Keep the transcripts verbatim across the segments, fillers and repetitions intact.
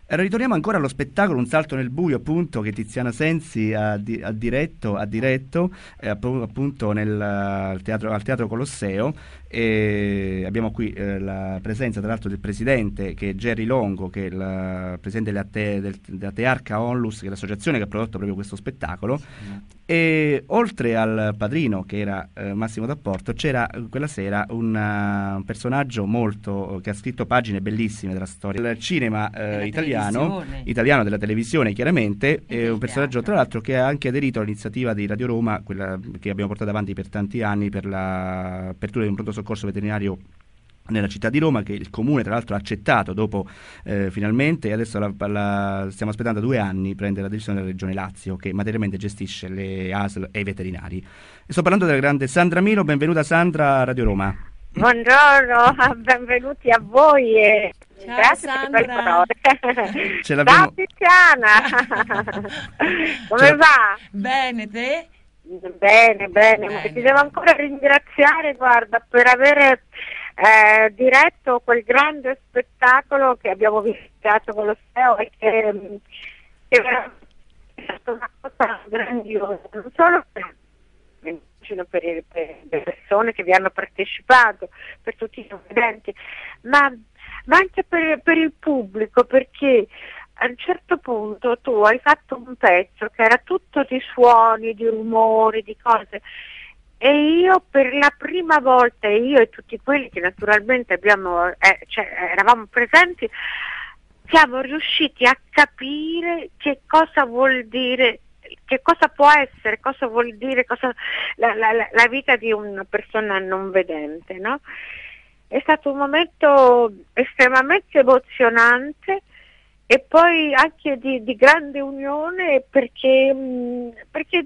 Ritorniamo ancora allo spettacolo Un salto nel buio, appunto, che Tiziana Sensi ha, di, ha diretto, ha diretto eh, appunto nel, al, teatro, al Teatro Colosseo. E abbiamo qui eh, la presenza tra l'altro del presidente, che è Gerry Longo, che è il presidente della, te, del, della Tearca Onlus, che è l'associazione che ha prodotto proprio questo spettacolo. E oltre al padrino, che era eh, Massimo D'Apporto, c'era quella sera un, uh, un personaggio molto che ha scritto pagine bellissime della storia del cinema eh, italiano, italiano della televisione chiaramente, e un personaggio tra l'altro che ha anche aderito all'iniziativa di Radio Roma, quella che abbiamo portato avanti per tanti anni per l'apertura di un pronto soccorso veterinario nella città di Roma, che il comune tra l'altro ha accettato dopo eh, finalmente, e adesso la, la, stiamo aspettando due anni prendere la decisione della Regione Lazio, che materialmente gestisce le A S L e i veterinari. E sto parlando della grande Sandra Milo. Benvenuta Sandra a Radio Roma. Buongiorno, benvenuti a voi e ciao, grazie Sandra. per le parole. Ce l'abbiamo... Ciao Tiziana, come Ce va? Bene, te? Bene, bene, Bene. ti devo ancora ringraziare, guarda, per avere eh, diretto quel grande spettacolo che abbiamo visitato con lo Steo e che, che è stata una cosa grandiosa, non solo per Per, per le persone che vi hanno partecipato, per tutti i studenti, ma, ma anche per, per il pubblico, perché a un certo punto tu hai fatto un pezzo che era tutto di suoni, di rumori, di cose, e io per la prima volta, io e tutti quelli che naturalmente abbiamo, eh, cioè, eravamo presenti, siamo riusciti a capire che cosa vuol dire, che cosa può essere, cosa vuol dire cosa, la, la, la vita di una persona non vedente, no? È stato un momento estremamente emozionante e poi anche di, di grande unione, perché, perché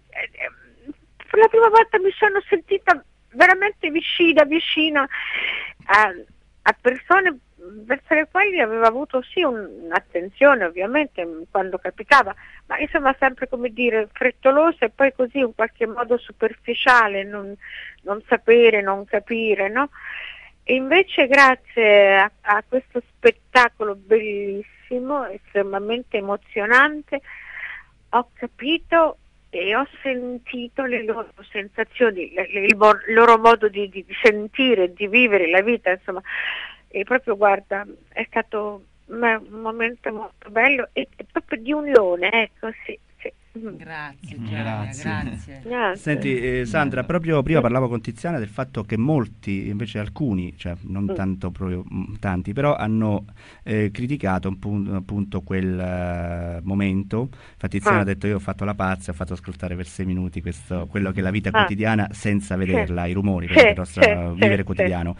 per la prima volta mi sono sentita veramente vicina, vicina a, a persone verso le quali avevo avuto sì un'attenzione ovviamente quando capitava, ma insomma sempre, come dire, frettolosa e poi così in qualche modo superficiale, non, non sapere, non capire, no? E invece grazie a, a questo spettacolo bellissimo, estremamente emozionante, ho capito e ho sentito le loro sensazioni, le, le, il, il loro modo di, di sentire, di vivere la vita, insomma. E proprio, guarda, è stato un momento molto bello e, e proprio di unione, ecco, sì, sì. Grazie, Mm. Giulia, Grazie. grazie. Grazie. Senti eh, Sandra, proprio prima parlavo con Tiziana del fatto che molti, invece alcuni, cioè non Mm. tanto proprio mm, tanti, però hanno eh, criticato un pu- appunto quel eh, momento. Infatti Tiziana Ah. ha detto: io ho fatto la pazza, ho fatto ascoltare per sei minuti questo, quello che è la vita Ah. quotidiana senza vederla, i rumori, Sì, per il nostro sì, vivere sì, quotidiano.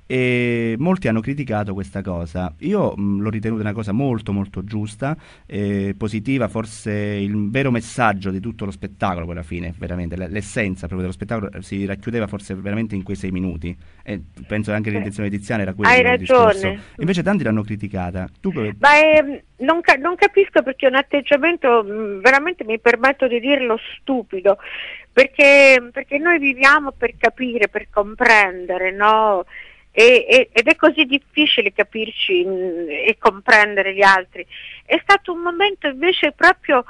E molti hanno criticato questa cosa. Io mh, l'ho ritenuta una cosa molto molto giusta, eh, positiva, forse il vero messaggio di tutto lo spettacolo, poi alla fine, veramente, l- l'essenza proprio dello spettacolo eh, si racchiudeva forse veramente in quei sei minuti. E penso che anche Sì. l'intenzione di Tiziana era quella Hai del ragione. discorso. Invece tanti l'hanno criticata. Tu come... Ma ehm, non, ca- non capisco, perché è un atteggiamento, mh, veramente mi permetto di dirlo, stupido, perché, perché noi viviamo per capire, per comprendere, no? E, e, ed è così difficile capirci mh, e comprendere gli altri. È stato un momento invece proprio,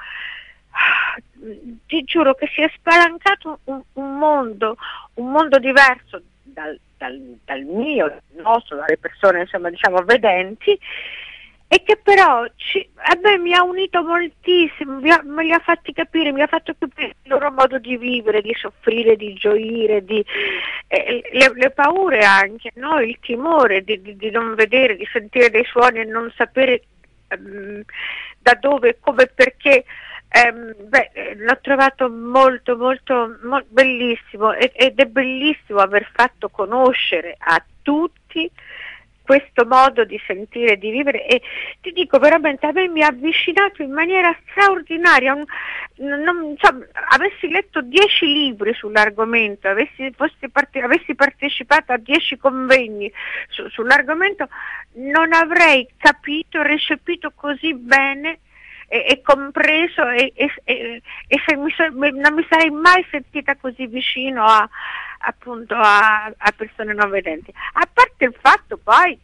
ti giuro, che si è spalancato un, un mondo, un mondo diverso dal, dal, dal mio, dal nostro, dalle persone, insomma, diciamo, vedenti, e che però ci, a me mi ha unito moltissimo, mi ha, me li ha fatti capire, mi ha fatto capire il loro modo di vivere, di soffrire, di gioire, di, eh, le, le paure anche, no? Il timore di, di, di non vedere, di sentire dei suoni e non sapere um, da dove, come, perché. Um, beh, l'ho trovato molto molto, molto bellissimo, ed, ed è bellissimo aver fatto conoscere a tutti questo modo di sentire, di vivere, e ti dico veramente, a me mi ha avvicinato in maniera straordinaria. Un, non, insomma, avessi letto dieci libri sull'argomento, avessi, fossi parte, avessi partecipato a dieci convegni su, sull'argomento, non avrei capito, recepito così bene e, e compreso e, e, e, e se mi so, non mi sarei mai sentita così vicino a, appunto a, a persone non vedenti, a parte il fatto poi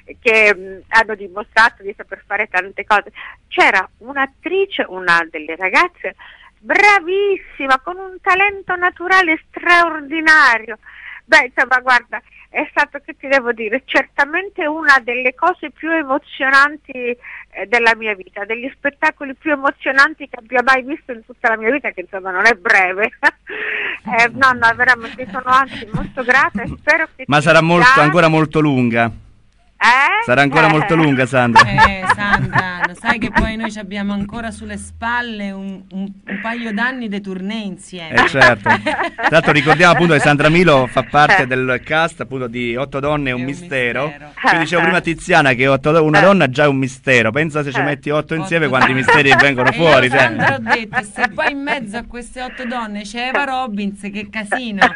che mh, hanno dimostrato di saper fare tante cose. C'era un'attrice, una delle ragazze, bravissima, con un talento naturale straordinario. Beh, insomma, guarda, è stato, che ti devo dire, certamente una delle cose più emozionanti eh, della mia vita, degli spettacoli più emozionanti che abbia mai visto in tutta la mia vita, che insomma non è breve. eh, no, no, veramente sono anzi molto grata e spero che... Ma sarà molto, piace. Ancora molto lunga. Eh? Sarà ancora eh. molto lunga, Sandra. Eh, Sandra, lo sai che poi noi ci abbiamo ancora sulle spalle un, un, un paio d'anni di tournée insieme. Eh certo. Tra l'altro ricordiamo appunto che Sandra Milo fa parte del cast appunto di Otto donne e un, un mistero. mistero. Quindi dicevo prima Tiziana che otto, una donna già è un mistero. Pensa se ci metti otto insieme otto quanti misteri vengono fuori. Io, Sandra, ho detto, se poi in mezzo a queste otto donne c'è Eva Robbins, che casino.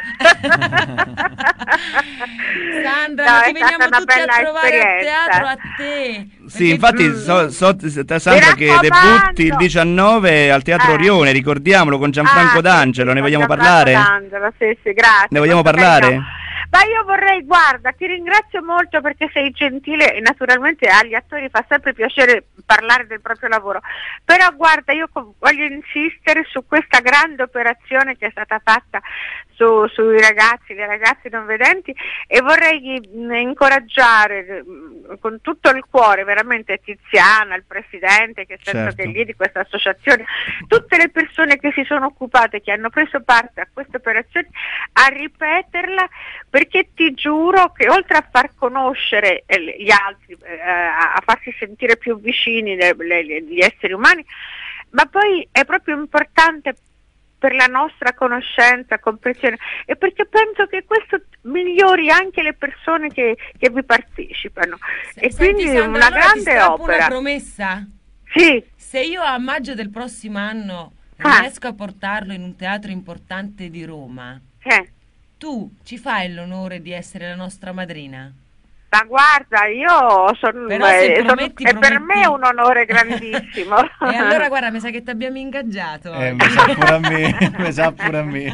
Sandra, no, ci veniamo tutti a trovare al teatro a te. Sì, infatti mm, so, so, Sandra che debutti il diciannove al Teatro eh. Orione, ricordiamolo, con Gianfranco ah, D'Angelo, sì, ne vogliamo parlare? D'Angelo, sì, sì, grazie. Ne vogliamo parlare? Carino. Ma io vorrei, guarda, ti ringrazio molto perché sei gentile e naturalmente agli attori fa sempre piacere parlare del proprio lavoro, però guarda, io voglio insistere su questa grande operazione che è stata fatta su, sui ragazzi, le ragazze non vedenti, e vorrei mh, incoraggiare mh, con tutto il cuore veramente Tiziana, il presidente, che sento certo. che è lì di questa associazione, tutte le persone che si sono occupate, che hanno preso parte a questa operazione, a ripeterla, perché ti giuro che oltre a far conoscere eh, gli altri, eh, a farsi sentire più vicini le, le, gli esseri umani, ma poi è proprio importante per la nostra conoscenza, comprensione, e perché penso che questo migliori anche le persone che, che vi partecipano. Se, e senti, quindi Sandra, una allora grande ti opera. Una promessa? Sì. Se io a maggio del prossimo anno ah. riesco a portarlo in un teatro importante di Roma, eh. tu ci fai l'onore di essere la nostra madrina? Ma guarda, io sono, eh, prometti, son, è per me un onore grandissimo. E allora guarda, mi sa che ti abbiamo ingaggiato. Eh, mi sa pure a me, mi sa pure a me.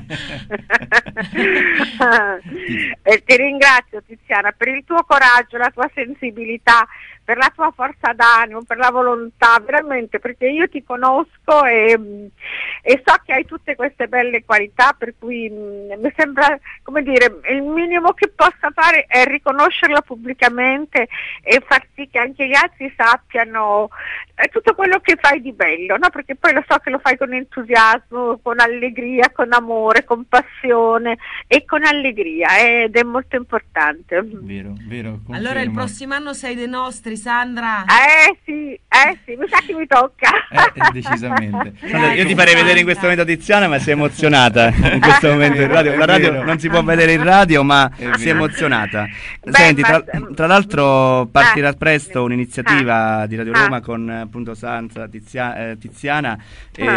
E ti ringrazio Tiziana per il tuo coraggio, la tua sensibilità, per la tua forza d'animo, per la volontà, veramente, perché io ti conosco e, e so che hai tutte queste belle qualità, per cui mh, mi sembra, come dire, il minimo che possa fare è riconoscerla pubblicamente e far sì che anche gli altri sappiano eh, tutto quello che fai di bello, no? Perché poi lo so che lo fai con entusiasmo, con allegria, con amore, con passione e con allegria, ed è molto importante. Vero, vero. Confermo. Allora il prossimo anno sei dei nostri, Sandra. Eh sì, eh sì, mi sa che mi tocca. Eh, decisamente. Sandra, io ti farei vedere in questo momento Tiziana, ma sei emozionata in questo momento in radio. La radio non si può vedere in radio, ma si è emozionata. Beh, Senti, ma... tra, tra l'altro partirà ah, presto un'iniziativa ah, di Radio Roma ah, con appunto Sandra, Tizia, eh, Tiziana, ah,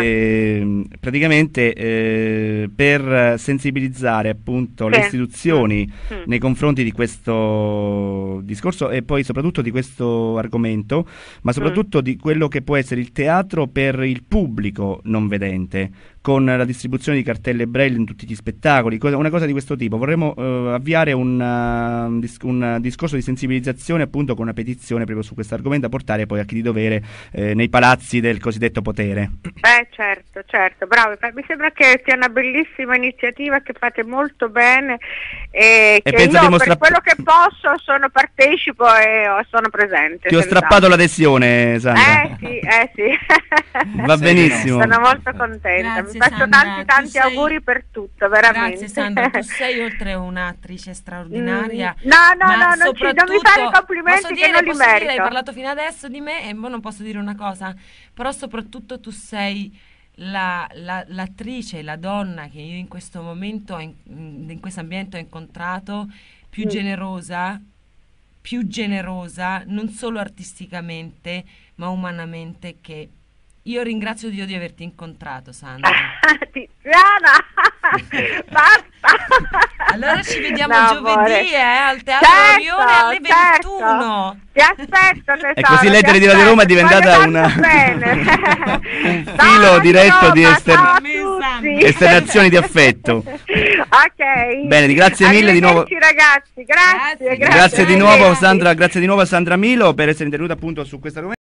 eh, praticamente eh, per sensibilizzare appunto sì. le istituzioni mm. nei confronti di questo discorso e poi soprattutto di questo argomento, ma soprattutto mm. di quello che può essere il teatro per il pubblico non vedente, con la distribuzione di cartelle braille in tutti gli spettacoli, cosa, una cosa di questo tipo. Vorremmo uh, avviare un, uh, un, dis- un discorso di sensibilizzazione appunto con una petizione proprio su questo argomento da portare poi a chi di dovere eh, nei palazzi del cosiddetto potere. Eh certo, certo, bravo, mi sembra che sia una bellissima iniziativa che fate molto bene e, e che io per stra- quello che posso sono partecipo e sono presente. Ti ho strappato l'adesione, Sandra. Eh sì, eh sì. Va benissimo. Sono molto contenta. Grazie, Mi faccio Sandra, tanti tanti sei... auguri per tutto, veramente. Grazie Sandra, tu sei oltre un'attrice straordinaria. Mm. No, no, no, non, ci, non mi fare complimenti posso che dire, non li posso merito. Dire, hai parlato fino adesso di me e mo non posso dire una cosa, però soprattutto tu sei la, la, l'attrice, la donna che io in questo momento, in, in questo ambiente ho incontrato, più mm. generosa, più generosa, non solo artisticamente, ma umanamente, che io ringrazio Dio di averti incontrato, Sandra. Tiziana, basta. Allora ci vediamo no, giovedì eh, al Teatro certo, Orione alle ventuno. Ti aspetto, tesoro, e così Lettere di Radio Roma è diventata una un filo diretto di ester... esternazioni di affetto. Ok. Bene, grazie mille di nuovo. Ragazzi, grazie, Grazie. grazie, Grazie di arrivederci. nuovo Sandra, grazie di nuovo a Sandra Milo per essere intervenuta appunto su questa argomento.